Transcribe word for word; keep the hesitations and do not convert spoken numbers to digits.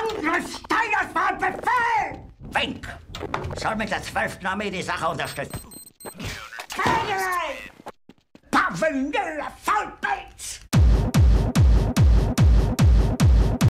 Angriff Steiners war Befehl! Wink! Soll mit der zwölften Armee die Sache unterstützen. Federer! Pavel Müller, Vollpelz!